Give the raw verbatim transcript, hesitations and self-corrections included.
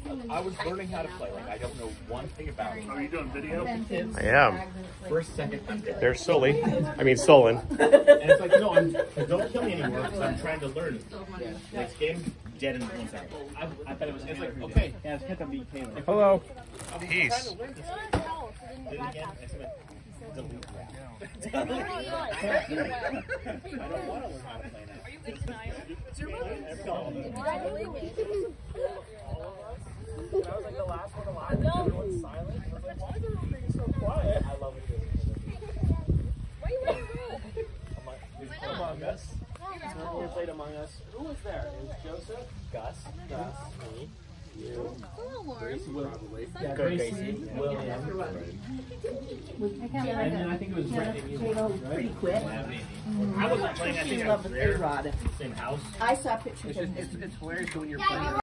I was learning how to play. Like I don't know one thing about it. Are you doing video? I am. First, second, I'm there. They're Sully. I mean, Solon. And it's like, no, I'm, don't kill me anymore because I'm trying to learn. Next game, dead in one second. I, I thought it was. It's like, okay. Yeah, it's hit the beat. Hello. Peace. Did it again. Delete that. I don't want to learn how to play now. Are you good tonight? That was like the last one alive. Everyone's silent. I was like, why is everyone being so quiet? I love it. Why are you in your room? Among Us. So we played Among Us. Who was there? It was Joseph, Gus, Gus, me, you, Grace, probably. Yeah, Gracie, William. And then I think it was Brett and you. Pretty quick. I wasn't playing. I think I was there. Same house. I saw pictures of It's, it's hilarious when you're playing.